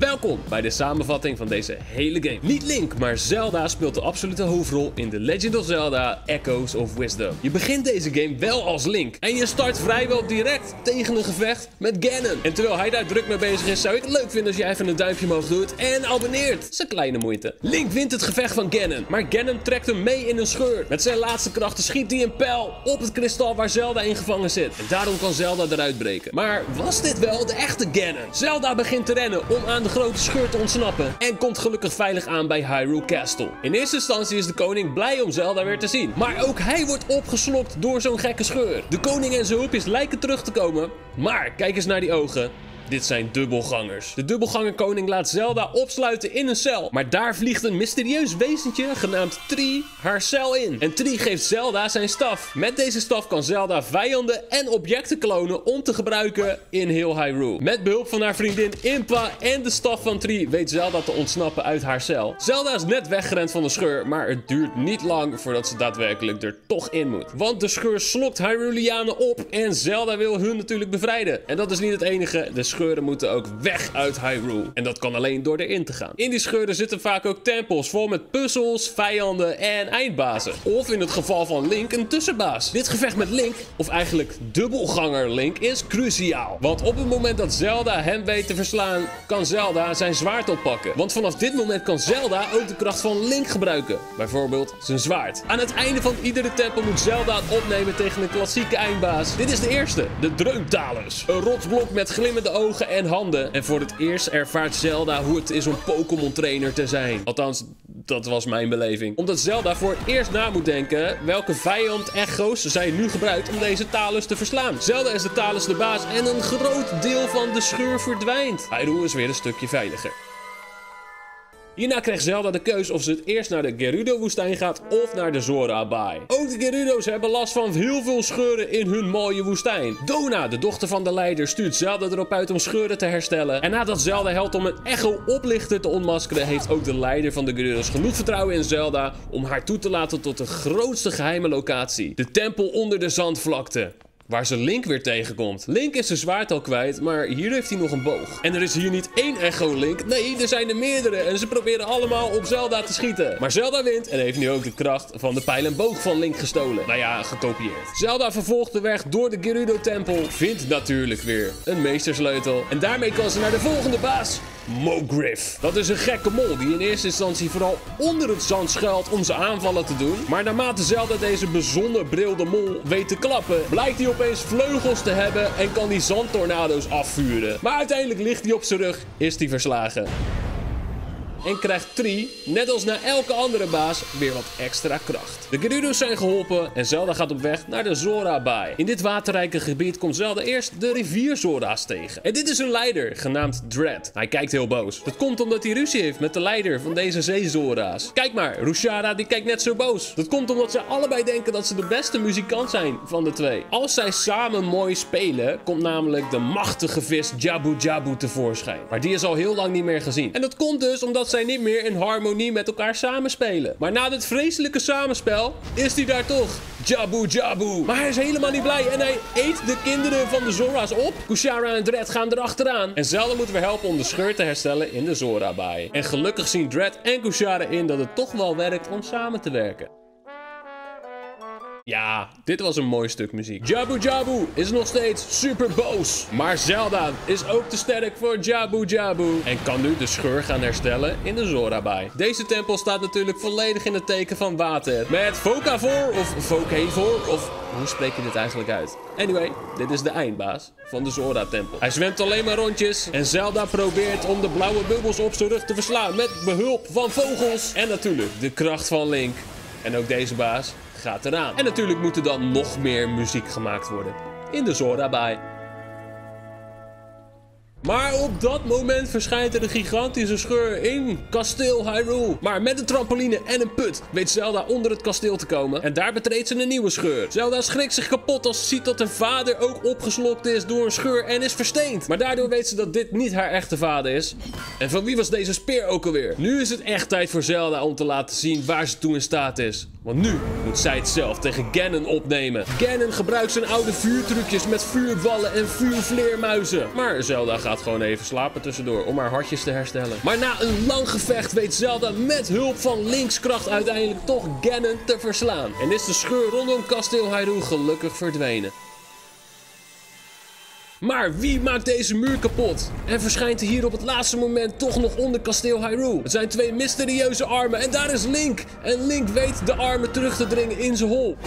Welkom bij de samenvatting van deze hele game. Niet Link, maar Zelda speelt de absolute hoofdrol in The Legend of Zelda Echoes of Wisdom. Je begint deze game wel als Link en je start vrijwel direct tegen een gevecht met Ganon. En terwijl hij daar druk mee bezig is, zou ik het leuk vinden als je even een duimpje omhoog doet en abonneert. Dat is een kleine moeite. Link wint het gevecht van Ganon, maar Ganon trekt hem mee in een scheur. Met zijn laatste krachten schiet hij een pijl op het kristal waar Zelda in gevangen zit. En daarom kan Zelda eruit breken. Maar was dit wel de echte Ganon? Zelda begint te rennen om aan de grote scheur te ontsnappen en komt gelukkig veilig aan bij Hyrule Castle. In eerste instantie is de koning blij om Zelda weer te zien, maar ook hij wordt opgeslokt door zo'n gekke scheur. De koning en zijn hulpjes lijken terug te komen, maar kijk eens naar die ogen. Dit zijn dubbelgangers. De dubbelgangerkoning laat Zelda opsluiten in een cel. Maar daar vliegt een mysterieus wezentje genaamd Tree haar cel in. En Tree geeft Zelda zijn staf. Met deze staf kan Zelda vijanden en objecten klonen om te gebruiken in heel Hyrule. Met behulp van haar vriendin Impa en de staf van Tree weet Zelda te ontsnappen uit haar cel. Zelda is net weggerend van de scheur, maar het duurt niet lang voordat ze daadwerkelijk er toch in moet. Want de scheur slokt Hyruleanen op en Zelda wil hun natuurlijk bevrijden. En dat is niet het enige. De scheuren moeten ook weg uit Hyrule. En dat kan alleen door erin te gaan. In die scheuren zitten vaak ook tempels vol met puzzels, vijanden en eindbazen. Of in het geval van Link een tussenbaas. Dit gevecht met Link, of eigenlijk dubbelganger Link, is cruciaal. Want op het moment dat Zelda hem weet te verslaan, kan Zelda zijn zwaard oppakken. Want vanaf dit moment kan Zelda ook de kracht van Link gebruiken. Bijvoorbeeld zijn zwaard. Aan het einde van iedere tempel moet Zelda het opnemen tegen een klassieke eindbaas. Dit is de eerste, de Dreumtalus. Een rotsblok met glimmende ogen en handen. En voor het eerst ervaart Zelda hoe het is om Pokémon trainer te zijn. Althans, dat was mijn beleving. Omdat Zelda voor het eerst na moet denken welke vijand echo's zij nu gebruikt om deze Talus te verslaan. Zelda is de Talus de baas en een groot deel van de scheur verdwijnt. Hyrule is weer een stukje veiliger. Hierna krijgt Zelda de keus of ze het eerst naar de Gerudo-woestijn gaat of naar de Zora-baai. Ook de Gerudo's hebben last van heel veel scheuren in hun mooie woestijn. Dona, de dochter van de leider, stuurt Zelda erop uit om scheuren te herstellen. En nadat Zelda helpt om een echo-oplichter te ontmaskeren, heeft ook de leider van de Gerudo's genoeg vertrouwen in Zelda om haar toe te laten tot de grootste geheime locatie. De tempel onder de zandvlakte. Waar ze Link weer tegenkomt. Link is zijn zwaard al kwijt, maar hier heeft hij nog een boog. En er is hier niet één Echo Link, nee, er zijn er meerdere. En ze proberen allemaal op Zelda te schieten. Maar Zelda wint en heeft nu ook de kracht van de pijl en boog van Link gestolen. Nou ja, gekopieerd. Zelda vervolgt de weg door de Gerudo-tempel, vindt natuurlijk weer een meestersleutel. En daarmee kan ze naar de volgende baas. Mogriff. Dat is een gekke mol die in eerste instantie vooral onder het zand schuilt om zijn aanvallen te doen. Maar naarmate Zelda deze bezonnebrilde mol weet te klappen, blijkt hij opeens vleugels te hebben en kan die zandtornado's afvuren. Maar uiteindelijk ligt hij op zijn rug, is hij verslagen. En krijgt Tree, net als na elke andere baas, weer wat extra kracht. De Gerudo's zijn geholpen en Zelda gaat op weg naar de Zora-baai. In dit waterrijke gebied komt Zelda eerst de rivier Zora's tegen. En dit is een leider, genaamd Dread. Hij kijkt heel boos. Dat komt omdat hij ruzie heeft met de leider van deze zee-Zora's. Kijk maar, Rushara die kijkt net zo boos. Dat komt omdat ze allebei denken dat ze de beste muzikant zijn van de twee. Als zij samen mooi spelen, komt namelijk de machtige vis Jabu Jabu tevoorschijn. Maar die is al heel lang niet meer gezien. En dat komt dus omdat zij niet meer in harmonie met elkaar samenspelen. Maar na dit vreselijke samenspel is hij daar toch. Jabu Jabu. Maar hij is helemaal niet blij en hij eet de kinderen van de Zora's op. Kushara en Dread gaan erachteraan. En Zelda moeten we helpen om de scheur te herstellen in de Zora-baai. En gelukkig zien Dread en Kushara in dat het toch wel werkt om samen te werken. Ja, dit was een mooi stuk muziek. Jabu Jabu is nog steeds super boos. Maar Zelda is ook te sterk voor Jabu Jabu. En kan nu de scheur gaan herstellen in de Zora-baai. Deze tempel staat natuurlijk volledig in het teken van water. Met Vocavor of Vocavor of hoe spreek je dit eigenlijk uit? Anyway, dit is de eindbaas van de Zora-tempel. Hij zwemt alleen maar rondjes. En Zelda probeert om de blauwe bubbels op zijn rug te verslaan met behulp van vogels. En natuurlijk de kracht van Link. En ook deze baas gaat eraan. En natuurlijk moet er dan nog meer muziek gemaakt worden in de Zora-baai. Maar op dat moment verschijnt er een gigantische scheur in kasteel Hyrule. Maar met een trampoline en een put weet Zelda onder het kasteel te komen. En daar betreedt ze een nieuwe scheur. Zelda schrikt zich kapot als ze ziet dat haar vader ook opgeslokt is door een scheur en is versteend. Maar daardoor weet ze dat dit niet haar echte vader is. En van wie was deze speer ook alweer? Nu is het echt tijd voor Zelda om te laten zien waar ze toe in staat is. Want nu moet zij het zelf tegen Ganon opnemen. Ganon gebruikt zijn oude vuurtrucjes met vuurballen en vuurvleermuizen. Maar Zelda gaat gaat gewoon even slapen tussendoor om haar hartjes te herstellen. Maar na een lang gevecht weet Zelda met hulp van Link's kracht uiteindelijk toch Ganon te verslaan. En is de scheur rondom kasteel Hyrule gelukkig verdwenen. Maar wie maakt deze muur kapot? En verschijnt hij hier op het laatste moment toch nog onder kasteel Hyrule? Het zijn twee mysterieuze armen en daar is Link. En Link weet de armen terug te dringen in zijn hol.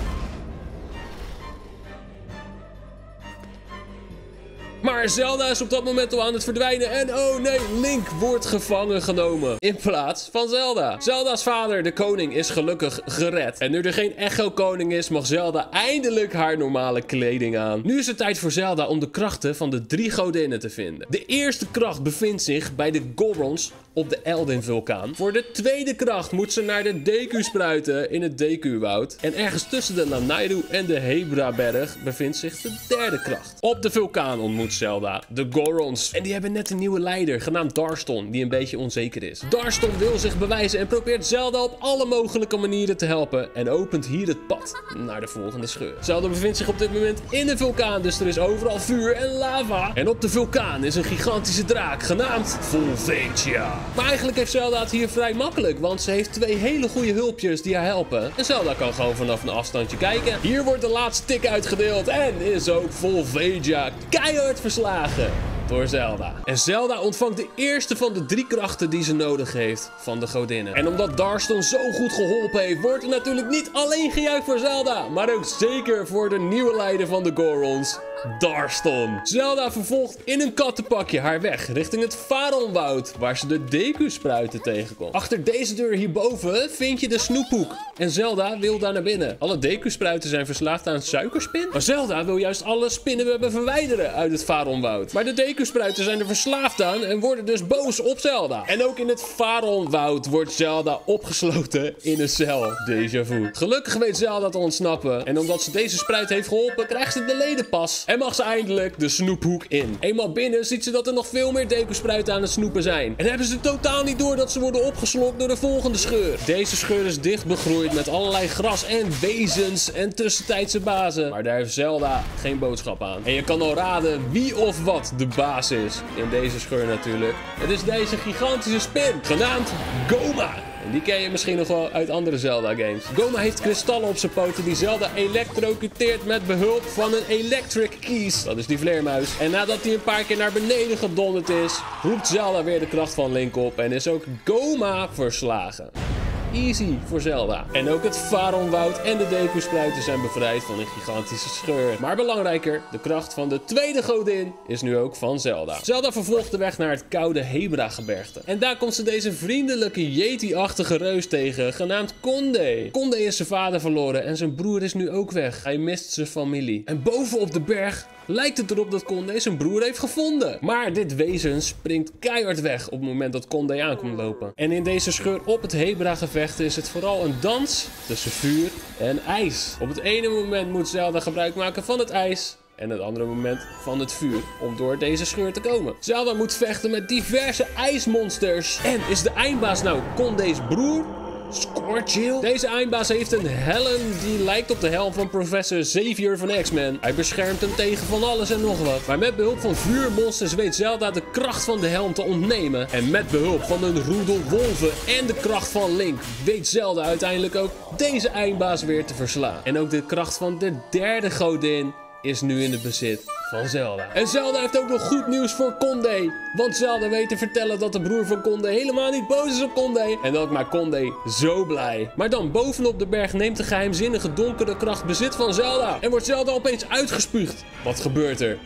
Maar Zelda is op dat moment al aan het verdwijnen en oh nee, Link wordt gevangen genomen. In plaats van Zelda. Zelda's vader, de koning, is gelukkig gered. En nu er geen echo-koning is, mag Zelda eindelijk haar normale kleding aan. Nu is het tijd voor Zelda om de krachten van de 3 godinnen te vinden. De eerste kracht bevindt zich bij de Gorons op de Eldin-vulkaan. Voor de tweede kracht moet ze naar de Deku-spruiten in het Deku-woud. En ergens tussen de Lanayru en de Hebra-berg bevindt zich de derde kracht. Op de vulkaan ontmoet Zelda de Gorons. En die hebben net een nieuwe leider, genaamd Darston, die een beetje onzeker is. Darston wil zich bewijzen en probeert Zelda op alle mogelijke manieren te helpen. En opent hier het pad naar de volgende scheur. Zelda bevindt zich op dit moment in de vulkaan, dus er is overal vuur en lava. En op de vulkaan is een gigantische draak, genaamd Volvagia. Maar eigenlijk heeft Zelda het hier vrij makkelijk, want ze heeft 2 hele goede hulpjes die haar helpen. En Zelda kan gewoon vanaf een afstandje kijken. Hier wordt de laatste tik uitgedeeld en is ook Volvagia keihard verslagen door Zelda. En Zelda ontvangt de eerste van de 3 krachten die ze nodig heeft van de godinnen. En omdat Darston zo goed geholpen heeft, wordt er natuurlijk niet alleen gejuicht voor Zelda, maar ook zeker voor de nieuwe leider van de Gorons, Darston. Zelda vervolgt in een kattenpakje haar weg richting het Faronwoud, waar ze de Deku-spruiten tegenkomt. Achter deze deur hierboven vind je de snoephoek. En Zelda wil daar naar binnen. Alle Deku-spruiten zijn verslaafd aan suikerspin. Maar Zelda wil juist alle spinnenwebben verwijderen uit het Faronwoud. Maar de Deku-spruiten zijn er verslaafd aan en worden dus boos op Zelda. En ook in het Faronwoud wordt Zelda opgesloten in een cel. Déjà vu. Gelukkig weet Zelda te ontsnappen. En omdat ze deze spruit heeft geholpen, krijgt ze de ledenpas. En mag ze eindelijk de snoephoek in. Eenmaal binnen ziet ze dat er nog veel meer Deku-spruiten aan het snoepen zijn. En hebben ze totaal niet door dat ze worden opgeslokt door de volgende scheur. Deze scheur is dicht begroeid met allerlei gras en wezens en tussentijdse bazen. Maar daar heeft Zelda geen boodschap aan. En je kan al raden wie of wat de baas is. In deze scheur natuurlijk. Het is deze gigantische spin, genaamd Goma. En die ken je misschien nog wel uit andere Zelda-games. Goma heeft kristallen op zijn poten die Zelda elektrocuteert met behulp van een electric keys. Dat is die vleermuis. En nadat hij een paar keer naar beneden gedonderd is, roept Zelda weer de kracht van Link op en is ook Goma verslagen. Easy voor Zelda. En ook het Faronwoud en de Deku-spruiten zijn bevrijd van een gigantische scheur. Maar belangrijker, de kracht van de tweede godin is nu ook van Zelda. Zelda vervolgt de weg naar het koude Hebra-gebergte. En daar komt ze deze vriendelijke Yeti-achtige reus tegen, genaamd Konde. Konde is zijn vader verloren en zijn broer is nu ook weg. Hij mist zijn familie. En boven op de berg lijkt het erop dat Konde zijn broer heeft gevonden. Maar dit wezen springt keihard weg op het moment dat Konde aankomt lopen. En in deze scheur op het Hebra-gevecht is het vooral een dans tussen vuur en ijs. Op het ene moment moet Zelda gebruik maken van het ijs en het andere moment van het vuur om door deze scheur te komen. Zelda moet vechten met diverse ijsmonsters. En is de eindbaas nou Konde's broer? Scorchil? Deze eindbaas heeft een helm die lijkt op de helm van professor Xavier van X-Men. Hij beschermt hem tegen van alles en nog wat. Maar met behulp van vuurmonsters weet Zelda de kracht van de helm te ontnemen. En met behulp van een roedel wolven en de kracht van Link weet Zelda uiteindelijk ook deze eindbaas weer te verslaan. En ook de kracht van de derde godin is nu in het bezit van Zelda. En Zelda heeft ook nog goed nieuws voor Konde. Want Zelda weet te vertellen dat de broer van Konde helemaal niet boos is op Konde. En dat maakt Konde zo blij. Maar dan bovenop de berg neemt de geheimzinnige donkere kracht bezit van Zelda. En wordt Zelda opeens uitgespuugd. Wat gebeurt er?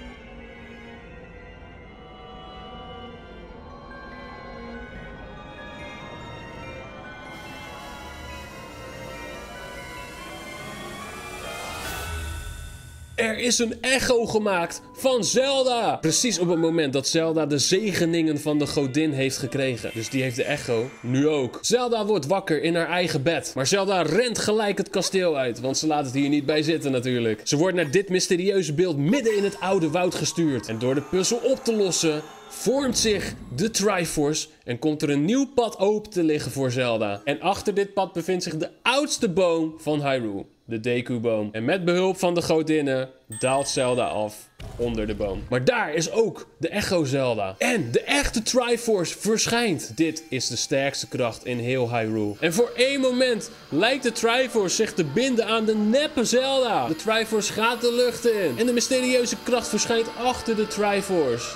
Er is een echo gemaakt van Zelda. Precies op het moment dat Zelda de zegeningen van de godin heeft gekregen. Dus die heeft de echo nu ook. Zelda wordt wakker in haar eigen bed. Maar Zelda rent gelijk het kasteel uit. Want ze laat het hier niet bij zitten natuurlijk. Ze wordt naar dit mysterieuze beeld midden in het oude woud gestuurd. En door de puzzel op te lossen vormt zich de Triforce en komt er een nieuw pad open te liggen voor Zelda. En achter dit pad bevindt zich de oudste boom van Hyrule. De Deku-boom. En met behulp van de godinnen daalt Zelda af onder de boom. Maar daar is ook de Echo Zelda. En de echte Triforce verschijnt. Dit is de sterkste kracht in heel Hyrule. En voor één moment lijkt de Triforce zich te binden aan de neppe Zelda. De Triforce gaat de lucht in. En de mysterieuze kracht verschijnt achter de Triforce.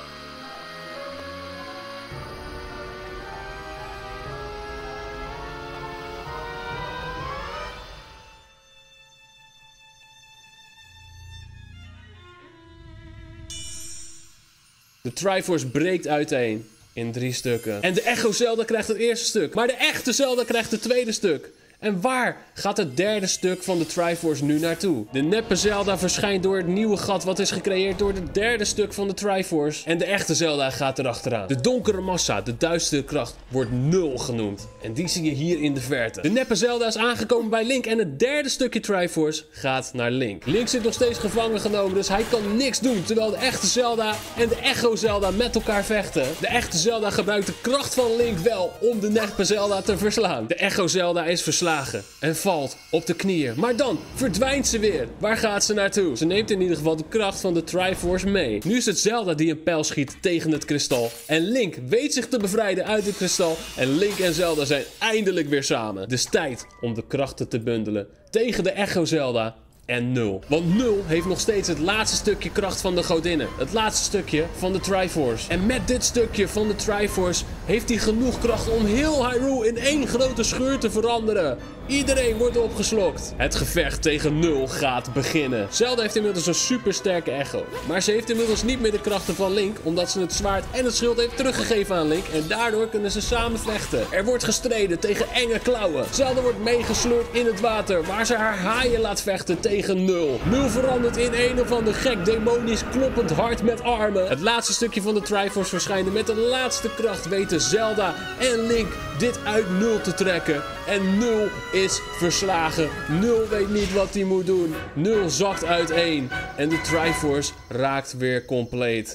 De Triforce breekt uiteen in 3 stukken. En de Echo Zelda krijgt het eerste stuk. Maar de echte Zelda krijgt het tweede stuk. En waar gaat het derde stuk van de Triforce nu naartoe? De neppe Zelda verschijnt door het nieuwe gat wat is gecreëerd door het derde stuk van de Triforce. En de echte Zelda gaat erachteraan. De donkere massa, de duistere kracht, wordt 0 genoemd. En die zie je hier in de verte. De neppe Zelda is aangekomen bij Link en het derde stukje Triforce gaat naar Link. Link zit nog steeds gevangen genomen, dus hij kan niks doen. Terwijl de echte Zelda en de Echo Zelda met elkaar vechten. De echte Zelda gebruikt de kracht van Link wel om de neppe Zelda te verslaan. De Echo Zelda is verslagen en valt op de knieën. Maar dan verdwijnt ze weer. Waar gaat ze naartoe? Ze neemt in ieder geval de kracht van de Triforce mee. Nu is het Zelda die een pijl schiet tegen het kristal. En Link weet zich te bevrijden uit het kristal. En Link en Zelda zijn eindelijk weer samen. Dus tijd om de krachten te bundelen tegen de Echo Zelda. En 0. Want 0 heeft nog steeds het laatste stukje kracht van de godinnen. Het laatste stukje van de Triforce. En met dit stukje van de Triforce heeft hij genoeg kracht om heel Hyrule in één grote scheur te veranderen. Iedereen wordt opgeslokt. Het gevecht tegen 0 gaat beginnen. Zelda heeft inmiddels een supersterke Echo. Maar ze heeft inmiddels niet meer de krachten van Link, omdat ze het zwaard en het schild heeft teruggegeven aan Link. En daardoor kunnen ze samen vechten. Er wordt gestreden tegen enge klauwen. Zelda wordt meegesleurd in het water, waar ze haar haaien laat vechten tegen 0. 0 verandert in een of ander gek demonisch kloppend hart met armen. Het laatste stukje van de Triforce verschijnen. Met de laatste kracht weten Zelda en Link dit uit 0 te trekken. En 0 is verslagen. 0 weet niet wat hij moet doen. 0 zakt uiteen. En de Triforce raakt weer compleet.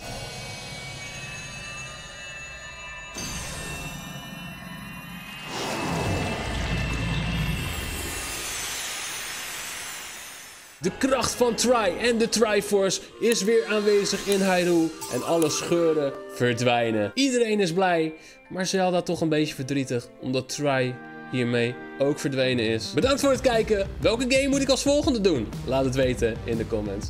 De kracht van Tri en de Triforce is weer aanwezig in Hyrule. En alle scheuren verdwijnen. Iedereen is blij, maar Zelda toch een beetje verdrietig, omdat Tri hiermee ook verdwenen is. Bedankt voor het kijken. Welke game moet ik als volgende doen? Laat het weten in de comments.